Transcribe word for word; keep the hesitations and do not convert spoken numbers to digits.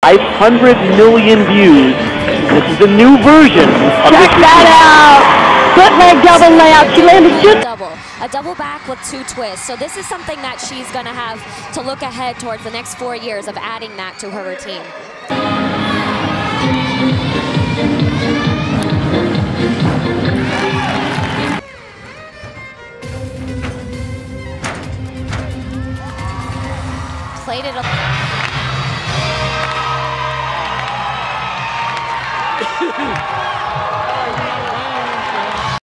five hundred million views. This is the new version of Check that out! Foot leg double layout. She landed just double. A double back with two twists. So this is something that she's going to have to look ahead towards the next four years of adding that to her routine. Played it.